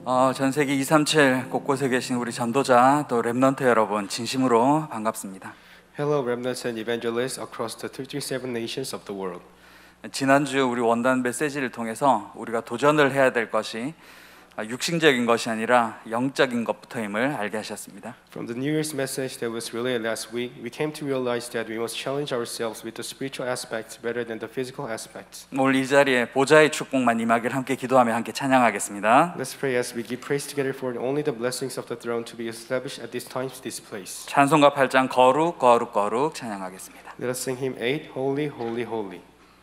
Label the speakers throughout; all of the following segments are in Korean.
Speaker 1: 전 세계 237 곳곳에 계신 우리 전도자 또 렘넌트 여러분 진심으로 반갑습니다.
Speaker 2: Hello, remnants and evangelists across the 237 nations of the world.
Speaker 1: 지난주 우리 원단 메시지를 통해서 우리가 도전을 해야 될 것이 육신적인 것이 아니라 영적인 것부터임을 알게 하셨습니다.
Speaker 2: From the New Year's message that was relayed last week, we came to realize that we must challenge ourselves with the spiritual aspects rather than the physical aspects.
Speaker 1: 오늘 이 자리에 보좌의 축복만 임하기를 함께 기도하며 함께 찬양하겠습니다.
Speaker 2: Let's pray as we give praise together for only the blessings of the throne to be established at this time, this place.
Speaker 1: 찬송가 8장 거룩 거룩 거룩 찬양하겠습니다.
Speaker 2: Let us sing hymn 8, Holy, Holy, Holy.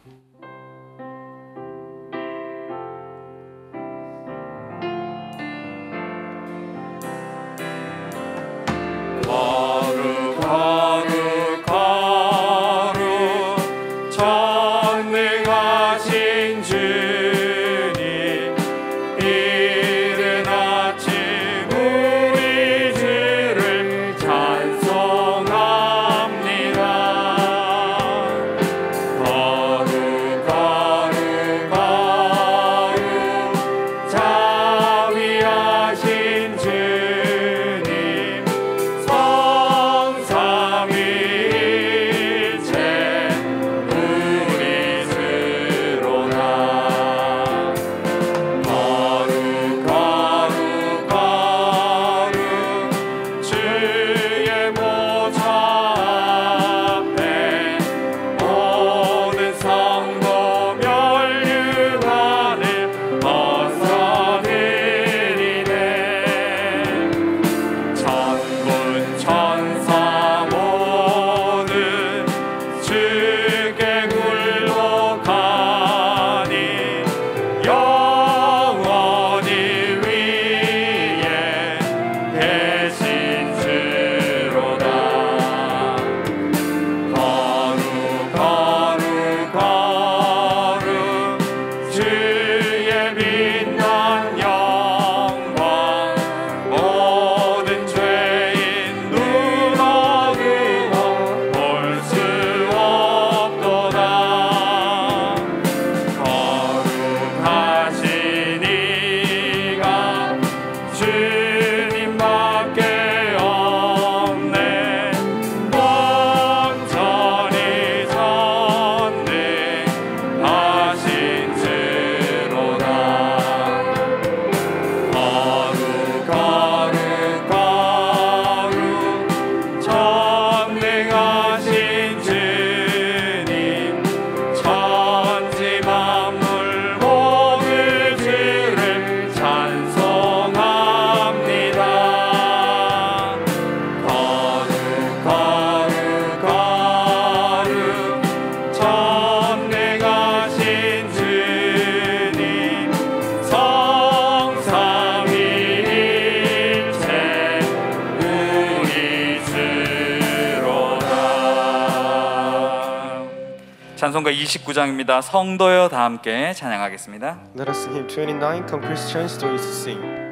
Speaker 1: 찬송가 29장입니다. 성도여 다 함께 찬양하겠습니다.
Speaker 2: Let us sing hymn 29, Come Christians, Stories to Sing.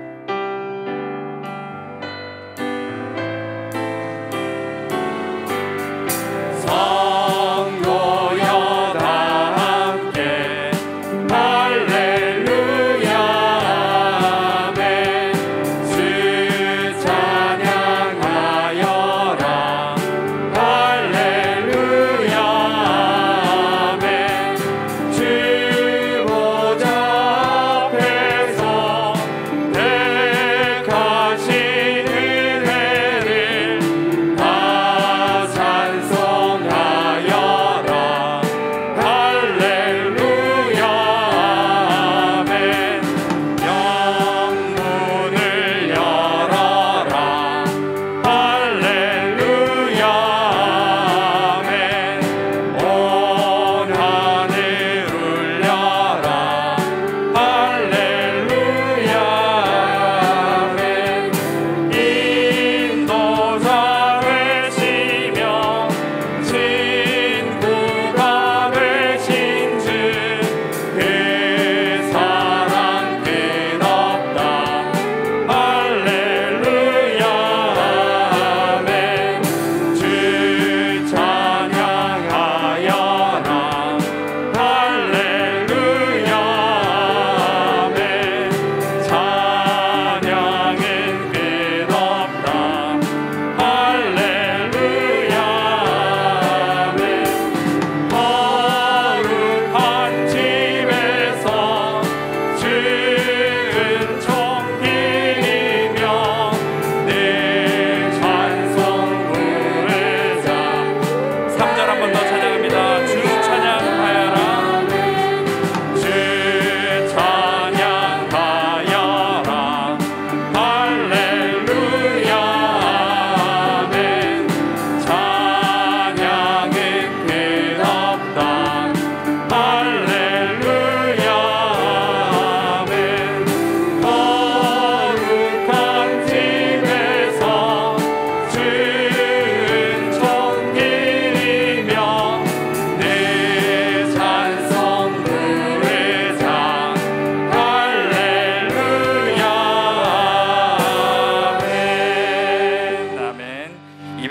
Speaker 3: 주 보좌 앞에서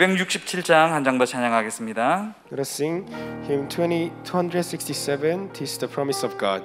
Speaker 1: 267장 한 장 더 찬양하겠습니다.
Speaker 2: Let us sing hymn 267, "'Tis the Promise of God."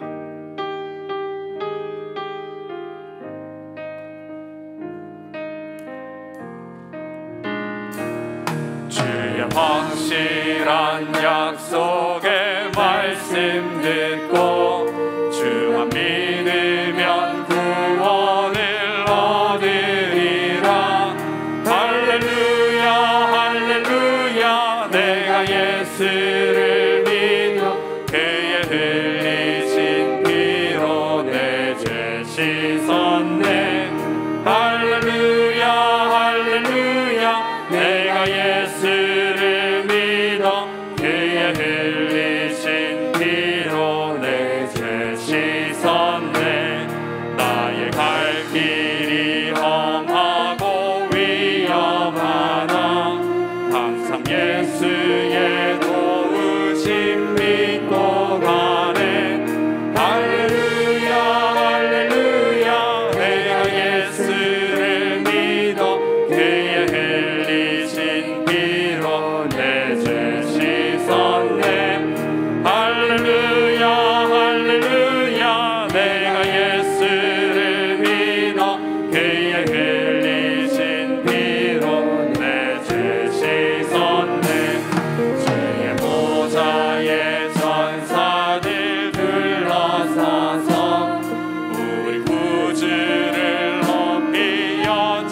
Speaker 1: 주의 확실한 약속의 말씀 듣고 주만 믿으면 구원을 얻으리라. 할렐루야 할렐루야 내가 예수를 믿어 그의 흘리신 피로 내 죄 씻었네. 할렐루야 할렐루야 내가 예수를 믿어 그의 흘리신 피로 내 죄 씻었네. 나의 갈 길이 험하고 위험하나 항상 예수의 도우심 믿고 가네. 할렐루야 할렐루야 내가 예수를 믿어 그의 흘리신 피로 내 죄 씻었네. 할렐루야 할렐루야 내가 예수를 믿어 그의 흘리신 피로 내 죄 씻었네. 주의 보좌에 전사들 둘러서서 우리 구주를 높이어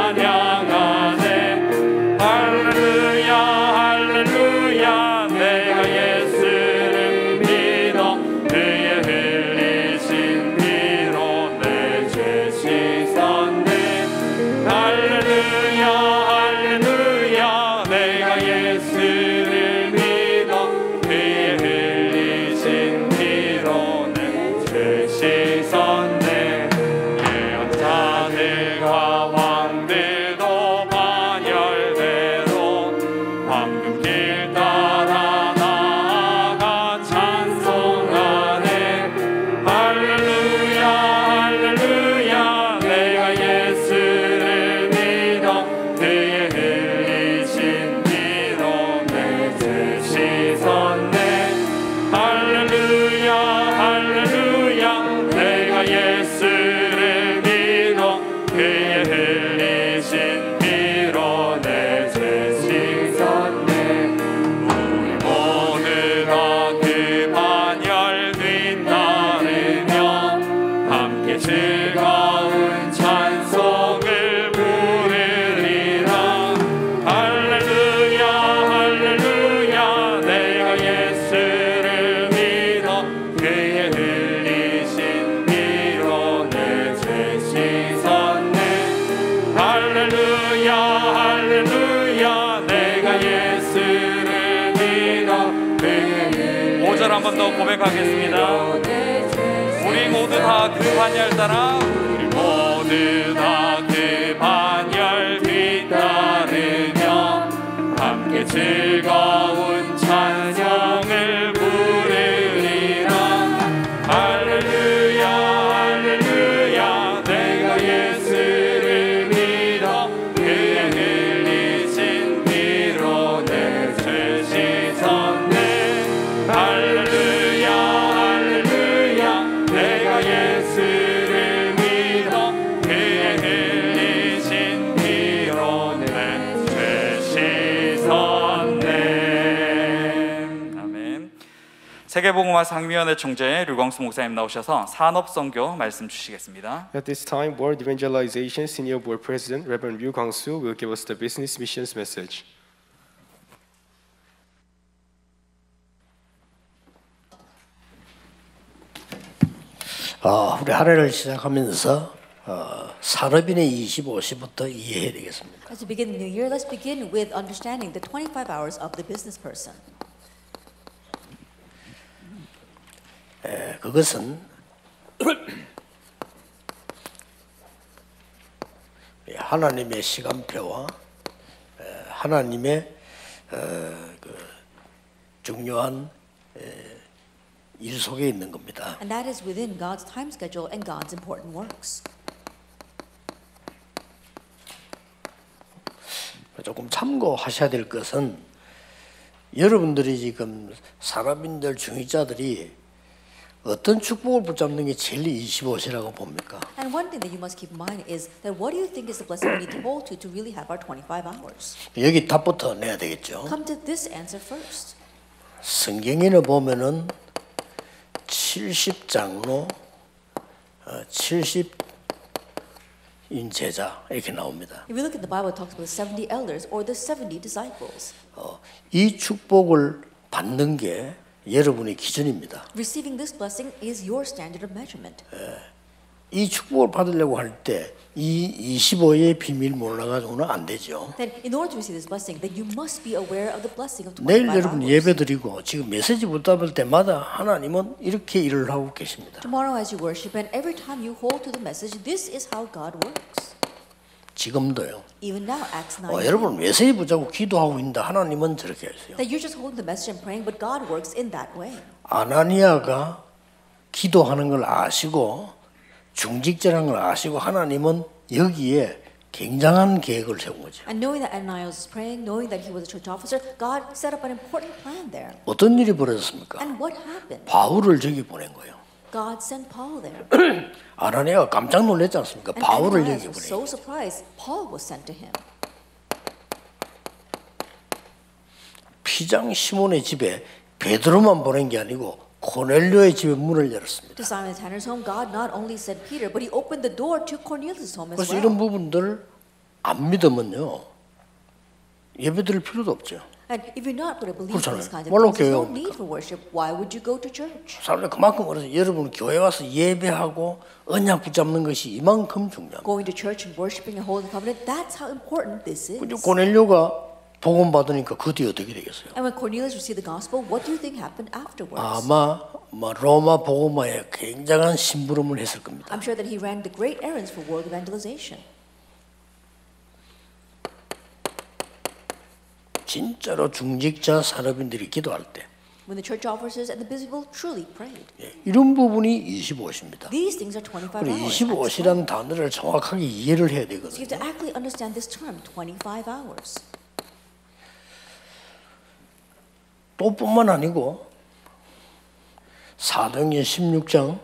Speaker 1: 찬양하네. 할렐루야 할렐루야 내가 예수를 믿어 그의 흘리신 피로 내 죄 씻었네. 할렐루야 할렐루야 내가 예수를 믿어 그의 흘리신 피로 내 죄 씻었네. 예언자들과 왕들도 반열대로 황금길 따라 나아가 찬송하네. 할렐루야 할렐루야 내가 예수를 믿어 그의 흘리신 피로 내 죄 씻었네. 할렐루야 할렐루야 내가 예수를 믿어 그의 흘리신 피로 내 죄 씻었네. 우리 모두 다 그 반열 뒤따르며 함께 즐거운 찬송을 부르리라. 할렐루야 할렐루야 내가 예수를 믿어 그의 흘리신 피로 내 죄 씻었네. 할렐루야 할렐루야 내가 예수를 믿어 그의 5절 한 번 더 고백하겠습니다. 우리 모두 다 그 반열 따라 우리 모두 다 그 반열 뒤따르며 함께 즐거운 찬송을 부르리라. 할렐루야 할렐루야 내가 예수를 믿어 그의 흘리신 피로 내 죄 씻었네. 할렐루야 할렐루야 내가 예수를 믿어 그의 흘리신 피로 내 죄 씻었네. 아멘. 세계복음화 상위원회 총재 류광수 목사님 나오셔서 산업선교 말씀 주시겠습니다.
Speaker 2: At this time, World Evangelization Senior Board President Reverend Ryu Kwang-soo will give us the business missions message.
Speaker 3: 우리 한 해를 시작하면서 산업인의 25시부터 이해해야 되겠습니다.
Speaker 4: As we begin the new year, let's begin with understanding the 25 hours of the business person.
Speaker 3: 그것은 하나님의 시간표와 하나님의 그 중요한 일 속에 있는 겁니다.
Speaker 4: And that is within God's time schedule and God's important works.
Speaker 3: 조금 참고하셔야 될 것은 여러분들이 지금 산업인들 중직자들이 어떤 축복을 붙잡는 게 제일 25시라고 봅니까?
Speaker 4: And one thing that you must keep in mind is that what do you think is the blessing we need to hold to really have our 25 hours?
Speaker 3: 여기 답부터 내야 되겠죠.
Speaker 4: Come to this answer first.
Speaker 3: 성경에는 보면은 70장로 70인 제자 이렇게 나옵니다.
Speaker 4: If you look at the Bible, it talks about the 70 elders or the 70 disciples.
Speaker 3: 이 축복을 받는 게 여러분의 기준입니다.
Speaker 4: Receiving this blessing is your standard of measurement.
Speaker 3: 이 축복을 받으려고 할 때 이 25의 비밀 몰라가지고는 안 되죠.
Speaker 4: Then, in order to receive this blessing, then you must be aware of the blessing of 25
Speaker 3: 내일 여러분
Speaker 4: hours.
Speaker 3: 예배드리고 지금 메시지 붙잡을 때마다 하나님은 이렇게 일을 하고 계십니다.
Speaker 4: Tomorrow, as you worship, and every time you hold to the message, this is how God works.
Speaker 3: 지금도요.
Speaker 4: Even now, Acts 9.
Speaker 3: 여러분 메시지 붙잡고 기도하고 있는데 하나님은 저렇게 하세요.
Speaker 4: That you're just holding the message and praying, but God works in that way.
Speaker 3: 아나니아가 기도하는 걸 아시고 중직자라는 걸 아시고 하나님은 여기에 굉장한 계획을 세운 거죠.
Speaker 4: And knowing that Ananias was praying, knowing that he was a church officer, God set up an important plan there.
Speaker 3: 어떤 일이 벌어졌습니까?
Speaker 4: And what happened?
Speaker 3: 바울을 저기 보낸 거예요.
Speaker 4: God sent Paul there.
Speaker 3: 아나니아가 깜짝 놀랐지 않습니까?
Speaker 4: And
Speaker 3: 바울을
Speaker 4: Ananias
Speaker 3: 여기
Speaker 4: was
Speaker 3: 보내.
Speaker 4: so surprised. Paul was sent to him.
Speaker 3: 피장 시몬의 집에 베드로만 보낸 게 아니고 고넬료의 집에 문을 열었습니다.
Speaker 4: To Simon the Tanner's home, God not only sent Peter, but he opened the door to Cornelius' home as
Speaker 3: 그래서 이런
Speaker 4: well.
Speaker 3: 부분들 안 믿으면요 예배드릴 필요도 없죠.
Speaker 4: And if you're not going to believe in
Speaker 3: 그렇잖아요.
Speaker 4: these kinds of
Speaker 3: 뭘로
Speaker 4: things, there's no
Speaker 3: 교회
Speaker 4: need for worship. Why would you go to church?
Speaker 3: 사람들 그만큼 어려서 여러분 교회 와서 예배하고 언약 붙잡는 것이 이만큼 중요합니다.
Speaker 4: Going to church and worshiping and holding the covenant, that's how important this is.
Speaker 3: 고넬료가 복음 받으니까 그 뒤에 어떻게 되겠어요?
Speaker 4: And when Cornelius received the gospel, what do you think happened afterwards?
Speaker 3: 아마 로마 복음화에 굉장한 심부름을 했을 겁니다.
Speaker 4: I'm sure that he ran the great errands for world evangelization.
Speaker 3: 진짜로 중직자 산업인들이 기도할 때
Speaker 4: When the church officers and the busy people truly prayed.
Speaker 3: 이런 부분이 25시입니다.
Speaker 4: These things are 25
Speaker 3: 그리고
Speaker 4: hours.
Speaker 3: 25시라는 단어를 정확하게 이해를 해야
Speaker 4: So you
Speaker 3: 되거든요.
Speaker 4: have to actually understand this term, 25 hours.
Speaker 3: 또 뿐만 아니고 사도행전 16장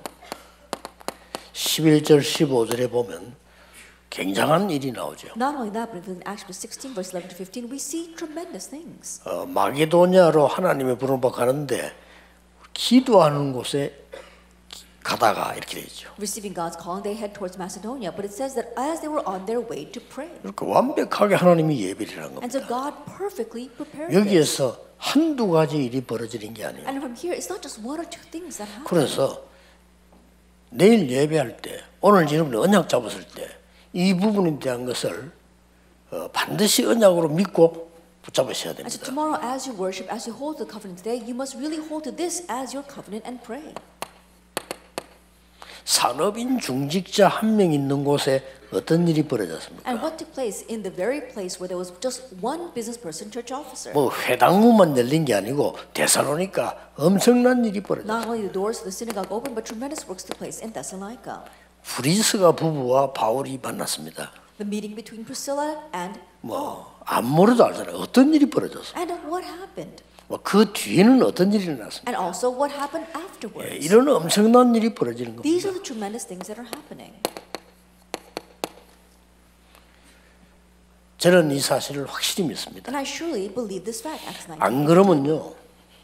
Speaker 3: 11절 15절에 보면 굉장한 일이 나오죠.
Speaker 4: Not only that, but in Acts 16, verse 11 to 15, we see tremendous things.
Speaker 3: 마게도냐로 하나님의 부름을 받고 가는데 기도하는 곳에 가다가 이렇게 되죠.
Speaker 4: Receiving God's calling, they head towards Macedonia, but it says that as they were on their way to pray.
Speaker 3: 이렇게 완벽하게 하나님이 예배를 한
Speaker 4: And so
Speaker 3: 겁니다.
Speaker 4: God perfectly prepared this.
Speaker 3: 여기에서 한두 가지 일이 벌어지는 게 아니에요.
Speaker 4: And from here, it's not just one or two things that happen.
Speaker 3: 그래서 내일 예배할 때 오늘 여러분이 언약 잡았을 때 이 부분에 대한 것을 반드시 언약으로 믿고 붙잡으셔야
Speaker 4: And so
Speaker 3: 됩니다.
Speaker 4: tomorrow, as you worship, as you hold the covenant today, you must really hold to this as your covenant and pray.
Speaker 3: 산업인 중직자 한 명 있는 곳에 어떤 일이 벌어졌습니까?
Speaker 4: And what took place in the very place where there was just one business person, church officer?
Speaker 3: 뭐 회당문만 열린 게 아니고 데살로니가 엄청난 일이 벌어졌어요.
Speaker 4: Not only the doors of the synagogue opened, but tremendous works took place in Thessalonica.
Speaker 3: 브리스가 부부와 바울이 만났습니다.
Speaker 4: The meeting between Priscilla and Paul.
Speaker 3: 아무래도 알잖아요. 어떤 일이 벌어졌어.
Speaker 4: And what happened?
Speaker 3: 그 뒤에는 어떤 일이 일어났습니까?
Speaker 4: And also what happened afterwards?
Speaker 3: 이런 엄청난 일이 벌어지는
Speaker 4: These
Speaker 3: 겁니다.
Speaker 4: are the tremendous things that are happening.
Speaker 3: 저는 이 사실을 확실히 믿습니다.
Speaker 4: And I surely believe this fact, Acts 19.
Speaker 3: 안 그러면요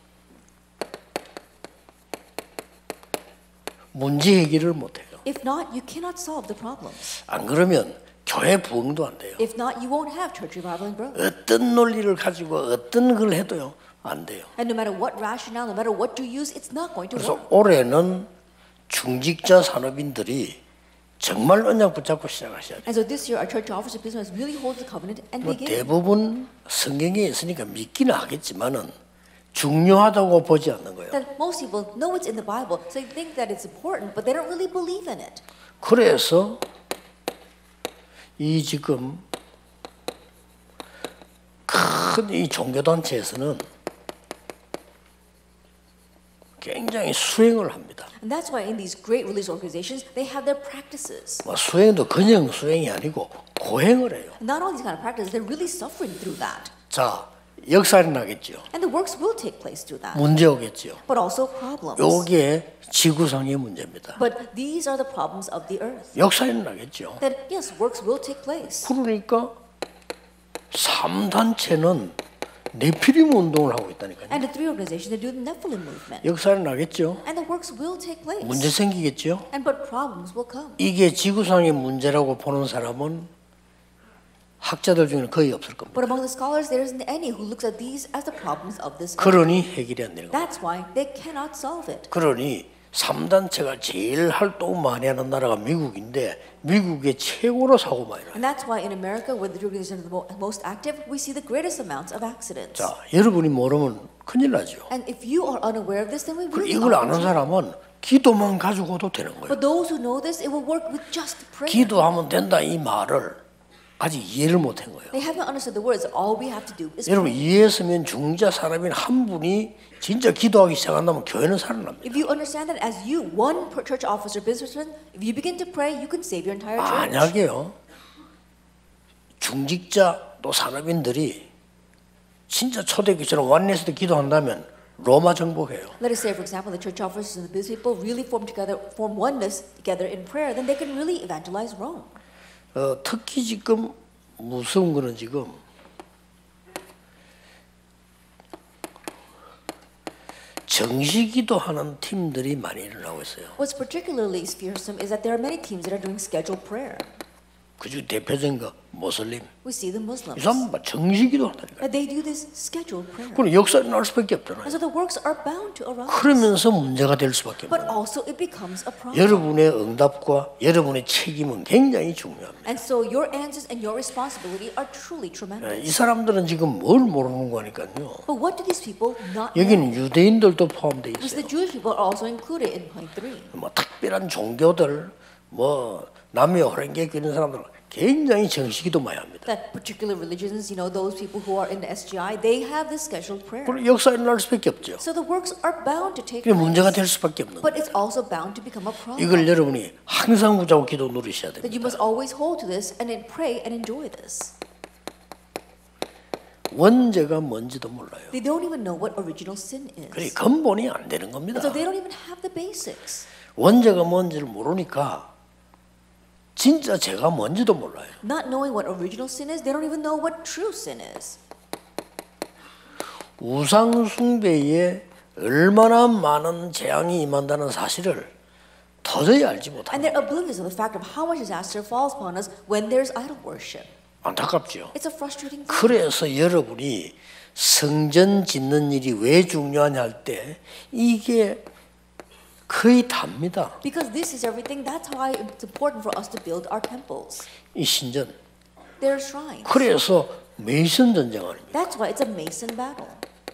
Speaker 3: 문제 해결을 못해요.
Speaker 4: If not, you cannot solve the problems.
Speaker 3: 안 그러면 교회 부흥도 안 돼요.
Speaker 4: If not, you won't have church revival and growth.
Speaker 3: 어떤 논리를 가지고 어떤 걸 해도요 안 돼요.
Speaker 4: And no matter what rationale, no matter what you use, it's not going to
Speaker 3: 그래서
Speaker 4: work.
Speaker 3: 올해는 중직자 산업인들이 정말 언약 붙잡고 시작하셔야 돼요.
Speaker 4: And so this year, our church officers business really hold the covenant and begin.
Speaker 3: 대부분 성경에 있으니까 믿기는 하겠지만은 중요하다고 보지 않는 거예요.
Speaker 4: That most people know it's in the Bible, so they think that it's important, but they don't really believe in it.
Speaker 3: 그래서 이 지금 큰 이 종교단체에서는 굉장히 수행을 합니다.
Speaker 4: And that's why in these great religious organizations, they have their practices.
Speaker 3: 뭐 수행도 그냥 수행이 아니고 고행을 해요.
Speaker 4: Not only these kind of practices, they're really suffering through that.
Speaker 3: 자, 역사는 나겠죠.
Speaker 4: And the works will take place through that.
Speaker 3: 문제 오겠죠.
Speaker 4: But also problems.
Speaker 3: 요게 지구상의 문제입니다.
Speaker 4: But these are the problems of the earth.
Speaker 3: 역사는 나겠죠.
Speaker 4: That yes, works will take place.
Speaker 3: 그러니까 3단체는 네피림 운동을 하고 있다니까요.
Speaker 4: And the three organizations, they do the Nephilim movement.
Speaker 3: 역사는 나겠죠.
Speaker 4: And the works will take place.
Speaker 3: 문제 생기겠죠.
Speaker 4: And but problems will come.
Speaker 3: 이게 지구상의 문제라고 보는 사람은 학자들 중에는 거의 없을 겁니다.
Speaker 4: But among the scholars, there isn't any who looks at these as the problems of this earth.
Speaker 3: 그러니 해결이 안 되는 거예요.
Speaker 4: That's why they cannot solve it.
Speaker 3: 그러니 3단체가 제일 활동 많이 하는 나라가 미국인데 미국의 최고로 사고 많이 나요.
Speaker 4: And that's why in America, where the organizations are the most active, we see the greatest amounts of accidents.
Speaker 3: 자, 여러분이 모르면 큰일 나죠.
Speaker 4: And if you are unaware of this, then we
Speaker 3: 그리고
Speaker 4: really
Speaker 3: 이걸
Speaker 4: are.
Speaker 3: 아는 사람은 기도만 가지고도 되는 거예요.
Speaker 4: But those who know this, it will work with just prayer.
Speaker 3: 기도하면 된다 이 말을 아직 이해를 못한 거예요.
Speaker 4: They haven't understood the words. All we have to do is
Speaker 3: 여러분
Speaker 4: pray.
Speaker 3: 이해했으면 중자 사람인 한 분이 진짜 기도하기 시작한다면 교회는 살아납니다.
Speaker 4: If you understand that as you, one per church officer, businessman, if you begin to pray, you can save your entire church.
Speaker 3: 만약에요 중직자 또 산업인들이 진짜 초대교회처럼 완내에서도 기도한다면 로마 정복해요.
Speaker 4: Let us say, for example, the church officers and the business people really form oneness together in prayer, then they can really evangelize Rome.
Speaker 3: 특히 지금 무서운 거는 지금 정시기도 하는 팀들이 많이 일어나고 있어요.
Speaker 4: What's particularly fearsome is that there are many teams that are doing scheduled prayer.
Speaker 3: 그중 대표적인 거 모슬림.
Speaker 4: We see the
Speaker 3: 이
Speaker 4: Muslims.
Speaker 3: 사람 정시기도 한다니까.
Speaker 4: That they do this scheduled prayer.
Speaker 3: 그럼 역사에 나올 수밖에 없잖아요.
Speaker 4: And so the works are bound to arise.
Speaker 3: 그러면서 문제가 될 수밖에
Speaker 4: But
Speaker 3: 없어요.
Speaker 4: also it becomes a problem.
Speaker 3: 여러분의 응답과 여러분의 책임은 굉장히 중요합니다.
Speaker 4: And so your answers and your responsibility are truly
Speaker 3: 이
Speaker 4: tremendous.
Speaker 3: 사람들은 지금 뭘 모르는 거니까요.
Speaker 4: But what do these people not know?
Speaker 3: 여기는 유대인들도 포함되어
Speaker 4: Because
Speaker 3: 있어요.
Speaker 4: the Jewish people are also included in point 3.
Speaker 3: 뭐 특별한 종교들, 뭐 남미 호랭개교 이런 사람들은 굉장히 정식기도 많이 합니다.
Speaker 4: That particular religions, those people who are in the SGI, they have this scheduled prayer.
Speaker 3: 그럼 역사에 날 수밖에 없죠.
Speaker 4: So the works are bound to take
Speaker 3: 그게 문제가
Speaker 4: place.
Speaker 3: 될 수밖에 없는 거예요.
Speaker 4: But it's also bound to become a problem.
Speaker 3: 이걸 여러분이 항상 붙잡고 기도 누리셔야
Speaker 4: That you
Speaker 3: 됩니다.
Speaker 4: must always hold to this and then pray and enjoy this.
Speaker 3: 원죄가 뭔지도 몰라요.
Speaker 4: They don't even know what original sin
Speaker 3: 그래
Speaker 4: is.
Speaker 3: 근본이 안 되는 겁니다.
Speaker 4: So they don't even have the basics.
Speaker 3: 원죄가 뭔지를 모르니까 진짜 죄가 뭔지도 몰라요.
Speaker 4: Not knowing what original sin is, they don't even know what true sin is.
Speaker 3: 우상 숭배에 얼마나 많은 재앙이 임한다는 사실을 도저히 알지
Speaker 4: And
Speaker 3: 못합니다.
Speaker 4: they're oblivious of the fact of how much disaster falls upon us when there's idol worship.
Speaker 3: 안타깝죠.
Speaker 4: It's a frustrating thing.
Speaker 3: 그래서 여러분이 성전 짓는 일이 왜 중요하냐 할 때 이게 거의 답니다.
Speaker 4: Because this is everything, that's why it's important for us to build our temples.
Speaker 3: 이 신전.
Speaker 4: Their shrines.
Speaker 3: 그래서 메이슨 전쟁입니다.
Speaker 4: That's why it's a Mason battle.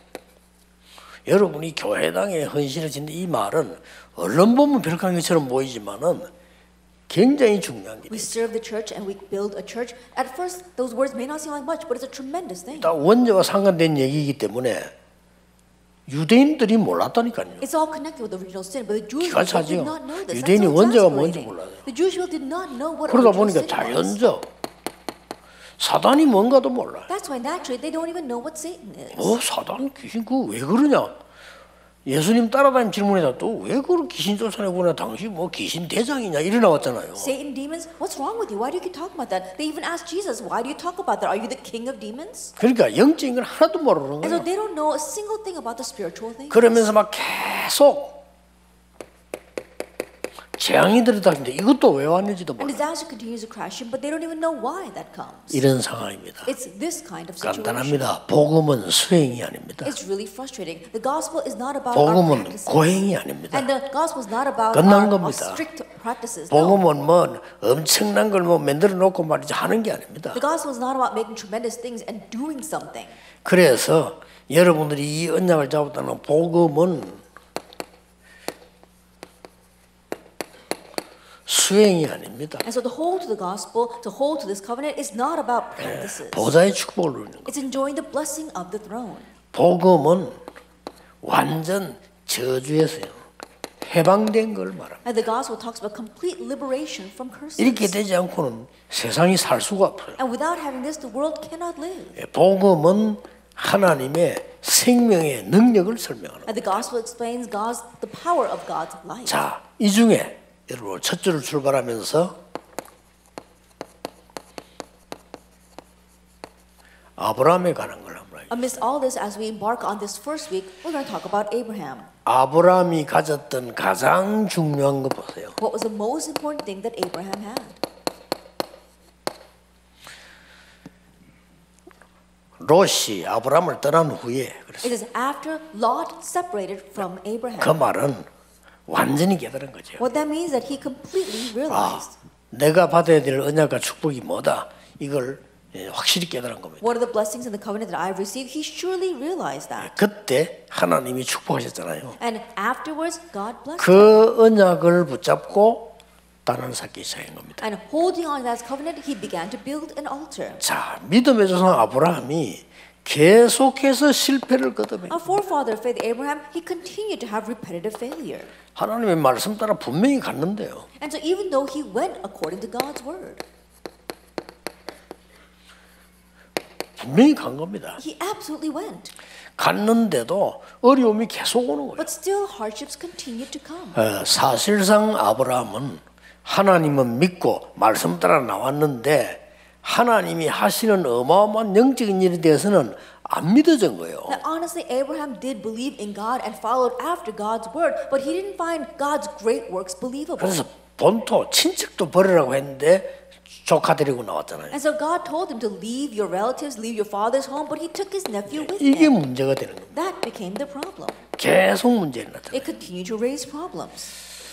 Speaker 3: 여러분이 교회당에 헌신해진다 이 말은 언론 보면 별한 것처럼 보이지만은 굉장히 중요한
Speaker 4: We
Speaker 3: 일이에요.
Speaker 4: serve the church and we build a church. At first, those words may not seem like much, but it's a tremendous thing.
Speaker 3: 다 원죄와 상관된 얘기이기 때문에 유대인들이 몰랐다니까요.
Speaker 4: It's all connected with original sin, but the Jewish
Speaker 3: 기가
Speaker 4: people
Speaker 3: 차지요.
Speaker 4: did not know this. That's
Speaker 3: 유대인이
Speaker 4: so
Speaker 3: 원죄가 뭔지
Speaker 4: exasperating.
Speaker 3: 몰라요.
Speaker 4: The Jewish people did not know what
Speaker 3: 그러다
Speaker 4: original
Speaker 3: 보니까
Speaker 4: sin was.
Speaker 3: 자연적 사단이 뭔가도 몰라요.
Speaker 4: That's why naturally they don't even know what Satan is.
Speaker 3: 사단 귀신 그거 왜 그러냐? 예수님 따라다니면 질문에다 또 왜 그런 귀신 쫓아내고 나 당신 뭐 귀신 대장이냐 이래 나왔잖아요.
Speaker 4: Satan, demons, what's wrong with you? Why do you keep talking about that? They even asked Jesus, why do you talk about that? Are you the king of demons?
Speaker 3: 그러니까 영적인 건 하나도 모르는
Speaker 4: And so
Speaker 3: 거예요.
Speaker 4: they don't know a single thing about the spiritual things.
Speaker 3: 그러면서 막 계속 재앙이 들어다니는데 이것도 왜 왔는지도
Speaker 4: And
Speaker 3: 몰라요.
Speaker 4: disaster continues to crash in, but they don't even know why that comes.
Speaker 3: 이런 상황입니다.
Speaker 4: It's this kind of situation.
Speaker 3: 간단합니다. 복음은 수행이 아닙니다.
Speaker 4: It's really frustrating. The gospel is not about our
Speaker 3: 복음은
Speaker 4: practices.
Speaker 3: 고행이 아닙니다.
Speaker 4: And the gospel is not about
Speaker 3: 끝난
Speaker 4: our
Speaker 3: 겁니다.
Speaker 4: strict practices. No.
Speaker 3: 복음은 뭐 엄청난 걸 뭐 만들어 놓고 말이지 하는 게 아닙니다.
Speaker 4: The gospel is not about making tremendous things and doing something.
Speaker 3: 그래서 여러분들이 이 언약을 잡았다는 복음은 수행이 아닙니다.
Speaker 4: And so to hold to the gospel, to hold to this covenant is not about practices.
Speaker 3: 보좌의 축복을 누리는 것.
Speaker 4: It's enjoying the blessing of the throne.
Speaker 3: 복음은 완전 저주에서요 해방된 걸 말합니다.
Speaker 4: And the gospel talks about complete liberation from curses.
Speaker 3: 이렇게 되지 않고는 세상이 살 수가 없어요.
Speaker 4: And without having this, the world cannot live.
Speaker 3: 복음은 하나님의 생명의 능력을 설명하는.
Speaker 4: And the gospel explains the power of God's life.
Speaker 3: 자, 이 중에 여러분 첫 주를 출발하면서 아브라함에 관한 걸 한번 알겠습니다.
Speaker 4: Amidst all this, as we embark on this first week, we're going to talk about Abraham.
Speaker 3: 아브라함이 가졌던 가장 중요한 거 보세요.
Speaker 4: What was the most important thing that Abraham had?
Speaker 3: 롯이 아브라함을 떠난 후에
Speaker 4: It
Speaker 3: 그랬어요.
Speaker 4: is after Lot separated from Abraham.
Speaker 3: 그 말은 완전히 깨달은 거죠.
Speaker 4: What that means is that he completely realized.
Speaker 3: 내가 받아야 될 언약과 축복이 뭐다. 이걸 확실히 깨달은 겁니다.
Speaker 4: What are the blessings and the covenant that I've received? He surely realized that.
Speaker 3: 그때 하나님이 축복하셨잖아요.
Speaker 4: And afterwards, God blessed him.
Speaker 3: 그 언약을 붙잡고 단을 쌓기 시작한 겁니다.
Speaker 4: And holding on to that covenant, he began to build an altar.
Speaker 3: 자, 믿음의 조상 아브라함이 계속해서 실패를 거듭해.
Speaker 4: Our forefather of faith, Abraham, he continued to have repetitive failure.
Speaker 3: 하나님의 말씀 따라 분명히 갔는데요.
Speaker 4: And so even though he went according to God's word,
Speaker 3: 분명히 간 겁니다.
Speaker 4: he absolutely went.
Speaker 3: 갔는데도 어려움이 계속 오는 거예요.
Speaker 4: But still hardships continued to come.
Speaker 3: 사실상 아브라함은 하나님은 믿고 말씀 따라 나왔는데 하나님이 하시는 어마어마한 영적인 일에 대해서는 안 믿어진 거예요.
Speaker 4: Now, honestly, Abraham did believe in God and followed after God's word, but he didn't find God's great works believable.
Speaker 3: 그래서 본토 친척도 버리라고 했는데 조카 데리고 나왔잖아요.
Speaker 4: And so God told him to leave your relatives, leave your father's home, but he took his nephew with
Speaker 3: 이게
Speaker 4: him.
Speaker 3: 문제가 되는 겁니다.
Speaker 4: That became the problem.
Speaker 3: 계속 문제가 나타나요.
Speaker 4: It continued to raise problems.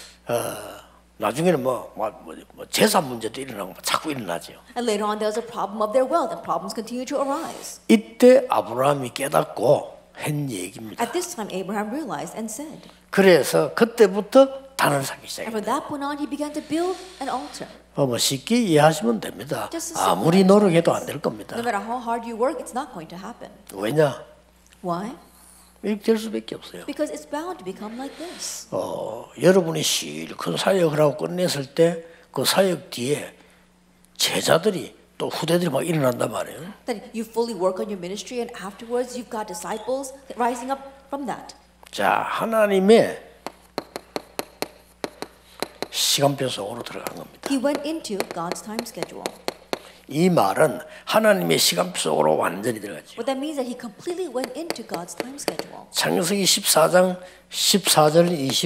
Speaker 3: 나중에는 뭐 재산 문제도 일어나고 자꾸 일어나죠.
Speaker 4: And later on, there was a problem of their wealth, and problems continued to arise.
Speaker 3: 이때 아브라함이 깨닫고 한 얘기입니다.
Speaker 4: At this time, Abraham realized and said,
Speaker 3: 그래서 그때부터 단을 쌓기
Speaker 4: and
Speaker 3: 시작했어요.
Speaker 4: from that point on, he began to build an altar.
Speaker 3: 뭐 쉽게 이해하시면 됩니다.
Speaker 4: Just a
Speaker 3: 아무리 노력해도 안 될 겁니다.
Speaker 4: No matter how hard you work, it's not going to happen.
Speaker 3: 왜냐?
Speaker 4: Why?
Speaker 3: 이렇게 될 수밖에 없어요.
Speaker 4: Because it's bound to become like this.
Speaker 3: 여러분이 실컷 사역을 하고 끝냈을 때 그 사역 뒤에 제자들이 또 후대들이 막 일어난단 말이에요.
Speaker 4: That you fully work on your ministry, and afterwards, you've got disciples rising up from that.
Speaker 3: 자, 하나님의 시간표 속으로 들어간 겁니다.
Speaker 4: He went into God's time schedule.
Speaker 3: 이 말은 하나님의 시간표 속으로 완전히 들어갔죠.
Speaker 4: What that means is that he completely went into God's time schedule.
Speaker 3: 창세기 14장 14절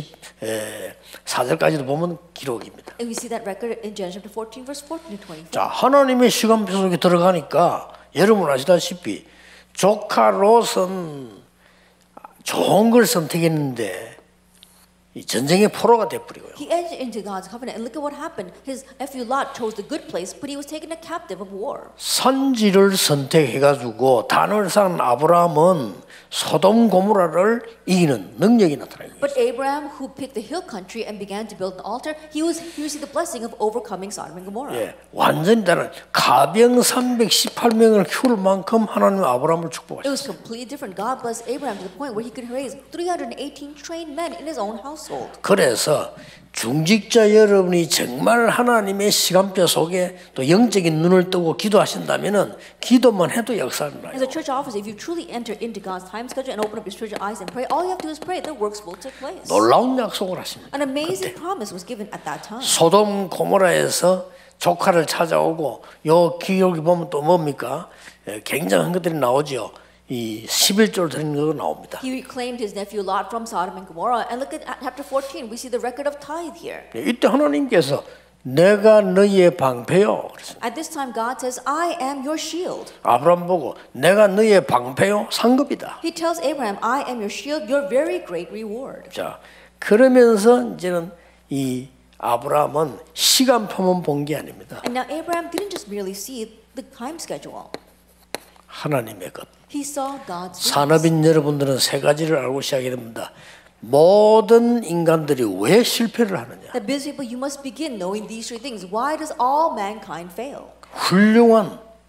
Speaker 3: 24절까지도 보면 기록입니다.
Speaker 4: And we see that record in Genesis chapter 14, verse 14 to 24.
Speaker 3: 자, 하나님의 시간표 속에 들어가니까 여러분 아시다시피 조카 롯은 좋은 걸 선택했는데 이 전쟁의 포로가 돼버리고요.
Speaker 4: He entered into God's covenant, and look at what happened. His nephew Lot chose the good place, but he was taken a captive of war.
Speaker 3: 선지를 선택해가지고 단을 쌓은 아브라함은 소돔 고모라를 이기는 능력이 나타나요.
Speaker 4: But Abraham, who picked the hill country and began to build an altar, he received the blessing of overcoming Sodom and Gomorrah.
Speaker 3: 예, 완전히 다른 가병 318명을 키울 만큼 하나님 아브라함을
Speaker 4: It
Speaker 3: 축복하셨어요.
Speaker 4: was completely different. God blessed Abraham to the point where he could raise 318 trained men in his own household.
Speaker 3: 그래서 중직자 여러분이 정말 하나님의 시간표 속에 또 영적인 눈을 뜨고 기도하신다면은 기도만 해도 역사를
Speaker 4: As a
Speaker 3: 나요.
Speaker 4: church office, if you truly enter into God's time schedule and open up your spiritual eyes and pray, all you have to do is pray. The works will take place.
Speaker 3: 놀라운 약속을 하십니다.
Speaker 4: An amazing promise was given at that time.
Speaker 3: 소돔 고모라에서 조카를 찾아오고 요 기록이 보면 또 뭡니까? 굉장한 것들이 나오죠. 이 11조를 드리는 거 나옵니다.
Speaker 4: He reclaimed his nephew Lot from Sodom and Gomorrah. And look at chapter 14. We see the record of tithe here.
Speaker 3: 이때 하나님께서 내가 너희의 방패요. 그랬습니다.
Speaker 4: At this time, God says, I am your shield.
Speaker 3: 아브라함 보고 내가 너희의 방패요 상급이다.
Speaker 4: He tells Abraham, I am your shield, your very great reward.
Speaker 3: 자, 그러면서 이제는 이 아브라함은 시간표만 본 게 아닙니다.
Speaker 4: And now Abraham didn't just merely see the time schedule.
Speaker 3: 하나님의 것.
Speaker 4: He saw God's ways.
Speaker 3: 산업인 여러분들은 세 가지를 알고 시작해야 됩니다. 모든 인간들이 왜 실패를 하느냐?
Speaker 4: That busy people, you must begin knowing these three things. Why does all mankind fail?
Speaker 3: 훌륭한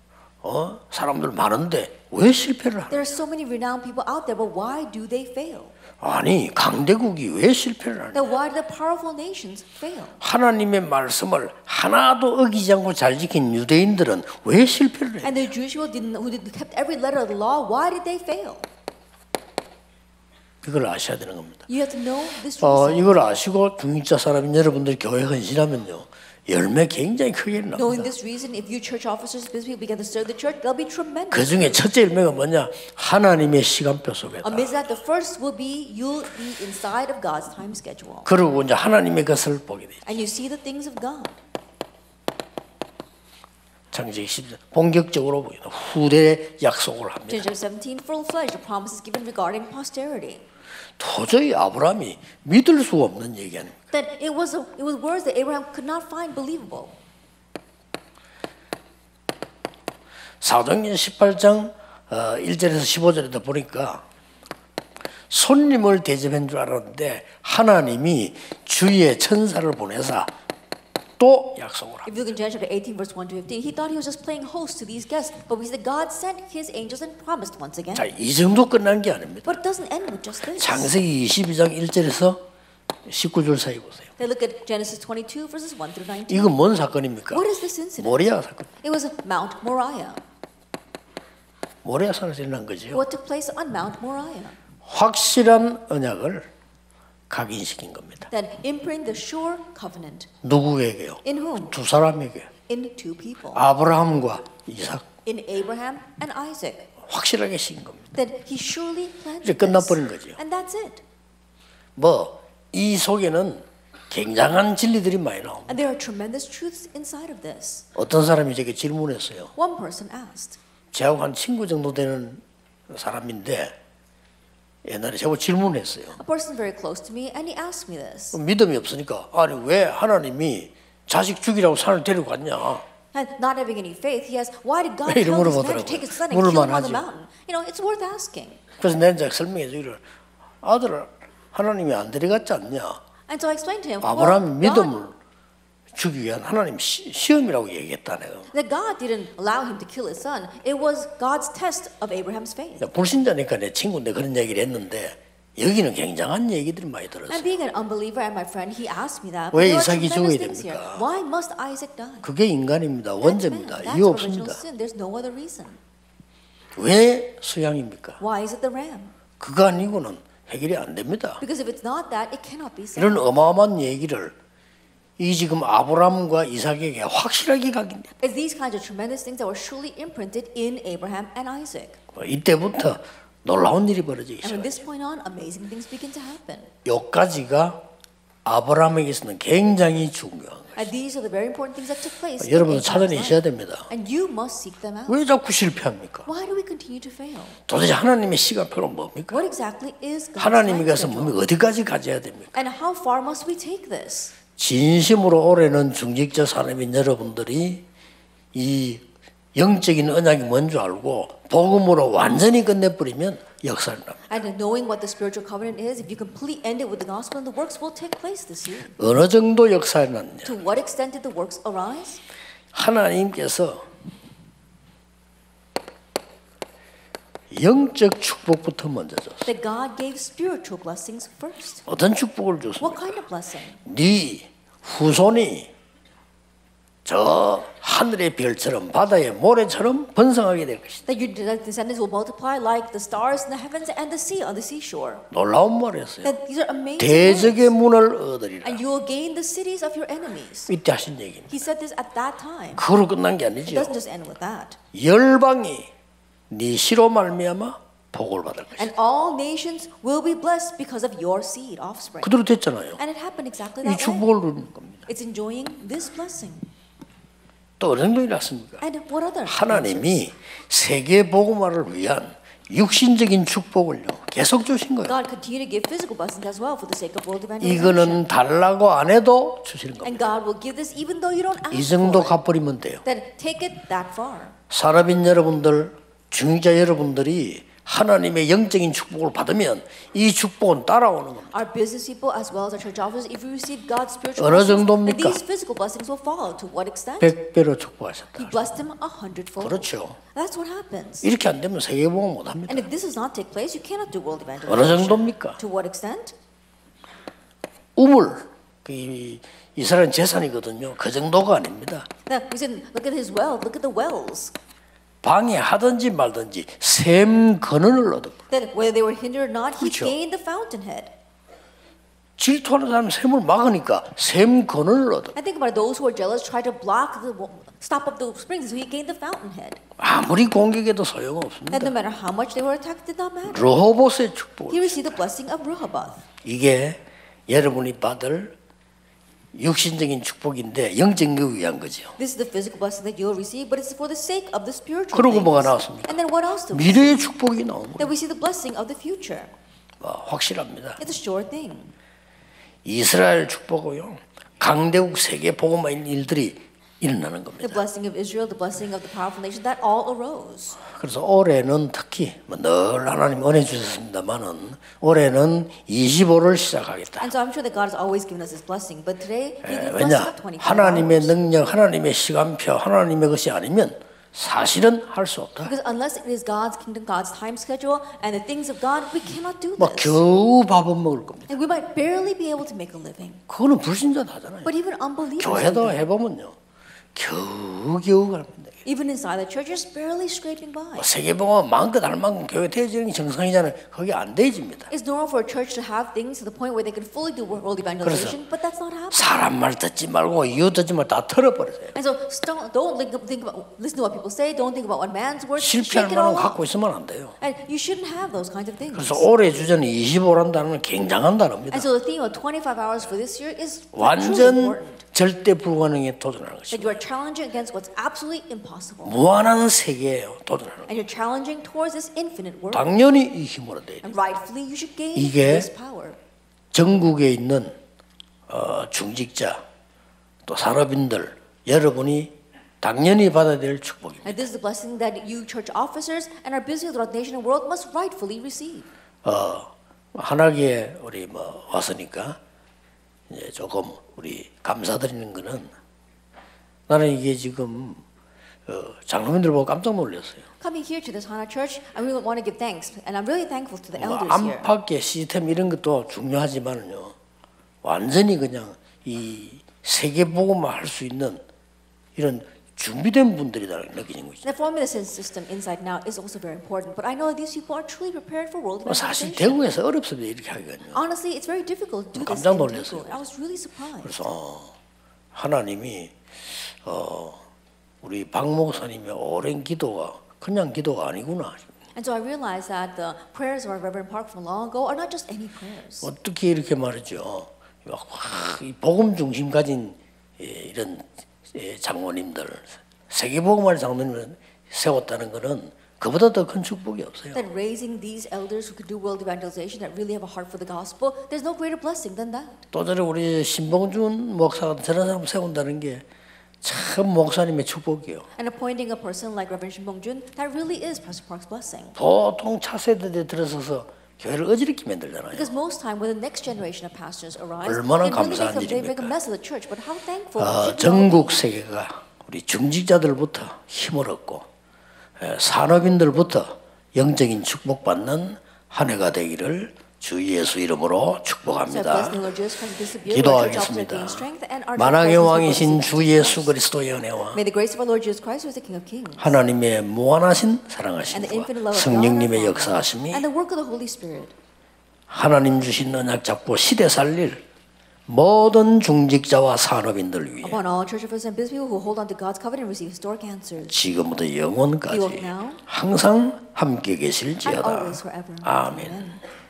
Speaker 3: 사람들 많은데 왜 실패를 하나?
Speaker 4: There are so many renowned people out there, but why do they fail?
Speaker 3: 아니 강대국이 왜 실패를 하냐?
Speaker 4: Then why do the powerful nations fail?
Speaker 3: 하나님의 말씀을 하나도 어기지 않고 잘 지킨 유대인들은 왜 실패를 해?
Speaker 4: And the Jewish people who kept every letter of the law, why did they fail?
Speaker 3: 이걸 아셔야 되는 겁니다.
Speaker 4: You have to know this reason.
Speaker 3: 이걸 아시고 중직자 사람인 여러분들 교회 헌신하면요 열매 굉장히 크게
Speaker 4: Knowing
Speaker 3: 납니다.
Speaker 4: this reason, if you church officers, business people begin to serve the church, they'll be tremendous.
Speaker 3: 그 중에 첫째 열매가 뭐냐? 하나님의 시간표 속에다.
Speaker 4: Amidst that, the first will be you'll be inside of God's time schedule,
Speaker 3: 그리고 이제 하나님의 것을 보게 돼.
Speaker 4: and you see the things of God.
Speaker 3: 창세기 10장 본격적으로 보이다. 후대 약속을 합니다.
Speaker 4: Genesis 17, full-fledged, the promises given regarding posterity.
Speaker 3: 도저히 아브라함이 믿을 수 없는 얘기 아닙니까?
Speaker 4: That it was words that Abraham could not find believable.
Speaker 3: 사도행전 18장 1절에서 15절에도 보니까 손님을 대접한 줄 알았는데 하나님이 주의 천사를 보내사 또 약속을 합니다.
Speaker 4: If you look in Genesis chapter 18, verse 1 to 15, he thought he was just playing host to these guests, but we see that God sent his angels and promised once again.
Speaker 3: 자, 이 정도 끝난 게 아닙니다.
Speaker 4: But it doesn't end with just this.
Speaker 3: 창세기 22장 1절에서 19절 사이 보세요.
Speaker 4: They look at Genesis 22, verses 1 through 19.
Speaker 3: 이건 뭔 사건입니까?
Speaker 4: What is this incident?
Speaker 3: 모리아 사건.
Speaker 4: It was Mount Moriah.
Speaker 3: 모리아 산에서 일어난 거죠.
Speaker 4: What took place on Mount Moriah?
Speaker 3: 확실한 언약을 각인시킨 겁니다.
Speaker 4: That imprint the sure covenant.
Speaker 3: 누구에게요?
Speaker 4: In whom?
Speaker 3: 두 사람에게.
Speaker 4: In two people.
Speaker 3: 아브라함과 이삭.
Speaker 4: In Abraham and Isaac.
Speaker 3: 확실하게 시킨 겁니다.
Speaker 4: That he surely
Speaker 3: 이제
Speaker 4: planted
Speaker 3: 끝나버린
Speaker 4: this.
Speaker 3: 거죠.
Speaker 4: And that's it.
Speaker 3: 이 속에는 굉장한 진리들이 많이 나옵니다.
Speaker 4: And there are tremendous truths inside of this.
Speaker 3: 어떤 사람이 제게 질문했어요.
Speaker 4: One person asked.
Speaker 3: 저하고 한 친구 정도 되는 사람인데 옛날에 저하고 질문했어요.
Speaker 4: A person very close to me, and he asked me this.
Speaker 3: 믿음이 없으니까 아니 왜 하나님이 자식 죽이라고 산을 데리고 갔냐?
Speaker 4: And not having any faith, he asked, why did God
Speaker 3: 왜
Speaker 4: tell
Speaker 3: 이런
Speaker 4: this man to
Speaker 3: 물어보더라고요.
Speaker 4: take his son and kill him on
Speaker 3: 물을만
Speaker 4: the
Speaker 3: 하지.
Speaker 4: mountain? You know, it's worth asking.
Speaker 3: 그래서 내가 이제 설명해 주기를 아들을 하나님이 안 데려갔지 않냐?
Speaker 4: And so I explained to him,
Speaker 3: 아브라함이
Speaker 4: well, God,
Speaker 3: 믿음을 주기 위한 하나님 시험이라고 얘기했다 내가.
Speaker 4: that God didn't allow him to kill his son. It was God's test of Abraham's faith.
Speaker 3: 불신자니까 내 친구인데 그런 얘기를 했는데 여기는 굉장한 얘기들이 많이 들었어요.
Speaker 4: And being an unbeliever and my friend, he asked me that.
Speaker 3: 왜
Speaker 4: There are
Speaker 3: 이삭이
Speaker 4: tremendous
Speaker 3: 죽어야
Speaker 4: things here.
Speaker 3: 됩니까?
Speaker 4: Why must Isaac die?
Speaker 3: 그게 인간입니다.
Speaker 4: That's man.
Speaker 3: 원죄입니다.
Speaker 4: That's
Speaker 3: 이유
Speaker 4: original
Speaker 3: 없습니다.
Speaker 4: sin. There's no other reason.
Speaker 3: 왜 수양입니까?
Speaker 4: Why is it the ram?
Speaker 3: 그거 아니고는 해결이 안 됩니다.
Speaker 4: Because if it's not that, it cannot be
Speaker 3: 이런
Speaker 4: said.
Speaker 3: 어마어마한 얘기를 이 지금 아브라함과 이삭에게 확실하게 각인돼.
Speaker 4: It's these kinds of tremendous things that were surely imprinted in Abraham and Isaac.
Speaker 3: 이때부터 놀라운 일이 벌어지기
Speaker 4: And from
Speaker 3: 시작해요.
Speaker 4: this point on, amazing things begin to happen.
Speaker 3: 여기까지가 아브라함에게서는 굉장히 중요한 거예요.
Speaker 4: And these are the very important things that took place. in
Speaker 3: 여러분
Speaker 4: Abraham's
Speaker 3: 찾아내셔야
Speaker 4: life.
Speaker 3: 됩니다.
Speaker 4: And you must seek them out.
Speaker 3: 왜 자꾸 실패합니까?
Speaker 4: Why do we continue to fail?
Speaker 3: 도대체 하나님의 시간표는 뭡니까?
Speaker 4: What exactly is God's
Speaker 3: 하나님이
Speaker 4: time
Speaker 3: 가서
Speaker 4: schedule?
Speaker 3: 몸이 어디까지 가져야 됩니까?
Speaker 4: And how far must we take this?
Speaker 3: 진심으로 올해는 중직자 사람인 여러분들이 이 영적인 언약이 뭔 줄 알고 복음으로 완전히 끝내버리면 역사를 납니다.
Speaker 4: And knowing what the spiritual covenant is, if you completely end it with the gospel, and the works will take place this year.
Speaker 3: 어느 정도 역사를 났냐?
Speaker 4: To what extent did the works arise?
Speaker 3: 하나님께서 영적 축복부터 먼저 줬어요.
Speaker 4: That God gave spiritual blessings first.
Speaker 3: 어떤 축복을 줬습니까?
Speaker 4: What kind of blessing?
Speaker 3: 네 후손이 저 하늘의 별처럼 바다의 모래처럼 번성하게 될 것이다.
Speaker 4: That your descendants will multiply like the stars in the heavens and the sea on the seashore.
Speaker 3: 놀라운 말이었어요.
Speaker 4: That these are amazing
Speaker 3: 대적의
Speaker 4: words.
Speaker 3: 문을 얻으리라.
Speaker 4: And you will gain the cities of your enemies.
Speaker 3: 이때 하신 얘기입니다.
Speaker 4: He said this at that time.
Speaker 3: 그걸로 끝난 게
Speaker 4: It
Speaker 3: 아니죠.
Speaker 4: doesn't just end with that.
Speaker 3: 열방이 네 씨로 말미암아 복을 받을 것이다.
Speaker 4: And all nations will be blessed because of your seed, offspring.
Speaker 3: 그대로 됐잖아요.
Speaker 4: And it happened exactly
Speaker 3: 이
Speaker 4: that way.
Speaker 3: 축복을 누리는 겁니다.
Speaker 4: It's enjoying this blessing.
Speaker 3: 또 어느 정도 일났습니까?
Speaker 4: And what other?
Speaker 3: 하나님이 세계 복음화를 위한 육신적인 축복을요 계속 주신 거예요.
Speaker 4: God continued to give physical blessings as well for the sake of world evangelization.
Speaker 3: 이거는 달라고 안 해도 주시는 겁니다.
Speaker 4: And God will give this even though you don't
Speaker 3: 이
Speaker 4: ask
Speaker 3: 정도
Speaker 4: for it.
Speaker 3: 갚버리면 돼요.
Speaker 4: Then take it that far.
Speaker 3: 사람인 여러분들, 중직자 여러분들이 하나님의 영적인 축복을 받으면 이 축복은 따라오는 겁니다.
Speaker 4: Our business people as well as our church officers, if we receive God's spiritual
Speaker 3: 어느
Speaker 4: blessings, then
Speaker 3: 정도입니까?
Speaker 4: these physical blessings will follow. To what extent?
Speaker 3: 100배로 축복하셨다.
Speaker 4: He blessed them 100-fold.
Speaker 3: 그렇죠.
Speaker 4: That's what happens.
Speaker 3: 이렇게 안 되면 세계복음 못 합니다.
Speaker 4: And if this does not take place, you cannot do world
Speaker 3: 어느
Speaker 4: evangelization.
Speaker 3: 정도입니까?
Speaker 4: To what extent?
Speaker 3: 우물, 이스라엘 재산이거든요. 그 정도가 아닙니다.
Speaker 4: Now, we said, look at his well, look at the wells.
Speaker 3: 방해하든지 말든지 샘 근원을 얻어.
Speaker 4: That whether they were hindered or not, he
Speaker 3: 그렇죠.
Speaker 4: gained the fountainhead.
Speaker 3: 질투하는 사람 샘을 막으니까 샘 근원을 얻어.
Speaker 4: And think about it, those who are jealous try to stop up the springs, so he gained the fountainhead.
Speaker 3: 아무리 공격해도
Speaker 4: And
Speaker 3: 소용없습니다.
Speaker 4: no matter how much they were attacked, it did not matter.
Speaker 3: 르호봇의 축복.
Speaker 4: He received the blessing of Rehoboth.
Speaker 3: 이게 여러분이 받을 육신적인 축복인데 영적인 걸 위한 거죠.
Speaker 4: This is the physical blessing that you'll receive, but it's for the sake of the spiritual
Speaker 3: 그러고
Speaker 4: things.
Speaker 3: 뭐가 나왔습니까?
Speaker 4: And then what else do we see?
Speaker 3: 미래의 축복이 나옵니다.
Speaker 4: That we see the blessing of the future.
Speaker 3: 확실합니다.
Speaker 4: It's a sure thing.
Speaker 3: 이스라엘 축복이요. 강대국 세계 복음화인 일들이 일어나는
Speaker 4: The
Speaker 3: 겁니다.
Speaker 4: blessing of Israel, the blessing of the powerful nation, that all arose.
Speaker 3: 그래서 올해는 특히 늘 하나님 은혜 주셨습니다만은 올해는 25를 시작하겠다.
Speaker 4: And so I'm sure that God has always given us His blessing, but today He gives us
Speaker 3: 왜냐?
Speaker 4: 25
Speaker 3: 하나님의
Speaker 4: hours.
Speaker 3: 능력, 하나님의 시간표, 하나님의 것이 아니면 사실은 할 수 없다.
Speaker 4: Because unless it is God's kingdom, God's time schedule, and the things of God, we cannot do
Speaker 3: 뭐
Speaker 4: this.
Speaker 3: 겨우 밥은 먹을 겁니다.
Speaker 4: And we might barely be able to make a living.
Speaker 3: 그거는 불신자 하잖아요.
Speaker 4: But even unbelievers,
Speaker 3: 교회도
Speaker 4: do that.
Speaker 3: 해보면요. 겨우 갑니다.
Speaker 4: Even inside the church, just barely scraping by.
Speaker 3: 세계복음 마음껏 할 만큼 교회 대지는 정상이잖아요. 그게 안 되집니다.
Speaker 4: It's normal for a church to have things to the point where they can fully do world evangelization, but that's not happening.
Speaker 3: 사람 말 듣지 말고 이유 듣지 말고 다 털어버리세요.
Speaker 4: And so don't think about, listen to what people say, don't think about what man's words,
Speaker 3: 실패할
Speaker 4: shake it all
Speaker 3: 만한 갖고
Speaker 4: off.
Speaker 3: 있으면 안 돼요.
Speaker 4: And you shouldn't have those kinds of things.
Speaker 3: 그래서 올해 주제는 25라는 단어는 굉장한 단어입니다.
Speaker 4: And so the theme of 25 hours for this year is truly
Speaker 3: 완전
Speaker 4: important.
Speaker 3: 절대 불가능에 도전하는
Speaker 4: That
Speaker 3: 것입니다.
Speaker 4: you are challenging against what's absolutely impossible.
Speaker 3: 무한한 세계예요. 도전하는 것.
Speaker 4: And you're challenging towards this infinite world.
Speaker 3: 당연히 이 힘으로 돼요.
Speaker 4: And rightfully you should gain
Speaker 3: 이게
Speaker 4: this power.
Speaker 3: 전국에 있는 중직자 또 산업인들 여러분이 당연히 받아야 될 축복입니다.
Speaker 4: And this is the blessing that you church officers and our busy throughout the nation and world must rightfully receive.
Speaker 3: 한학에 우리 왔으니까 이제 조금 우리 감사드리는 거는 나는 이게 지금 장로님들 보고 깜짝 놀랐어요.
Speaker 4: Coming here to this Hana church, I really want to give thanks, and I'm really thankful to the elders here.
Speaker 3: 안팎의 시스템 이런 것도 중요하지만요. 완전히 그냥 이 세계복음만 할 수 있는 이런 준비된 분들이다 느끼는 거죠.
Speaker 4: The formula system inside now is also very important, but I know that these people are truly prepared for world
Speaker 3: 사실
Speaker 4: evangelization.
Speaker 3: 대구에서 어렵습니다 이렇게 하기는요.
Speaker 4: Honestly, it's very difficult to do this.
Speaker 3: 깜짝
Speaker 4: in
Speaker 3: 놀랐어요.
Speaker 4: Daegu. I was really surprised.
Speaker 3: 그래서 하나님이 우리 박 목사님의 오랜 기도가 그냥 기도가 아니구나.
Speaker 4: And so I realized that the prayers of our Reverend Park from long ago are not just any prayers.
Speaker 3: 어떻게 이렇게 말이죠? 이 복음 중심 가진 이런 장로님들 세계복음화를 장로님을 세웠다는 것은 그보다 더 큰 축복이 없어요.
Speaker 4: That raising these elders who could do world evangelization that really have a heart for the gospel, there's no greater blessing than that.
Speaker 3: 또 전에 우리 신봉준 목사가 저런 사람 세운다는 게 참 목사님의 축복이에요.
Speaker 4: And appointing a person like Reverend Shin Bong-jun, that really is Pastor Park's blessing.
Speaker 3: 보통 차세대에 들어서서 교회를 어지럽게 만들잖아요.
Speaker 4: Because most time when the next generation of pastors arise,
Speaker 3: 얼마나
Speaker 4: they really
Speaker 3: 감사한
Speaker 4: they make a
Speaker 3: 일입니까?
Speaker 4: mess of the church. But how thankful should we all be?
Speaker 3: 전국 세계가 우리 중직자들부터 힘을 얻고 산업인들부터 영적인 축복받는 한 해가 되기를 주 예수 이름으로 축복합니다. 기도하겠습니다. 만왕의 왕이신 주 예수 그리스도의 은혜와
Speaker 4: May the grace of our Lord Jesus Christ, who is the King of Kings,
Speaker 3: 하나님의 무한하신
Speaker 4: and the
Speaker 3: 사랑하심과
Speaker 4: infinite love of God,
Speaker 3: 성령님의
Speaker 4: our Father,
Speaker 3: 역사하심이
Speaker 4: and the work of the Holy Spirit,
Speaker 3: 하나님 주신 언약 잡고 시대 살릴 모든 중직자와 산업인들 위해
Speaker 4: upon all church officers and business people who hold on to God's covenant and receive historic answers,
Speaker 3: 지금부터
Speaker 4: Be
Speaker 3: 영원까지
Speaker 4: with now
Speaker 3: 항상 함께
Speaker 4: and
Speaker 3: 계실지어다.
Speaker 4: always forever.
Speaker 3: 아멘.
Speaker 4: Amen.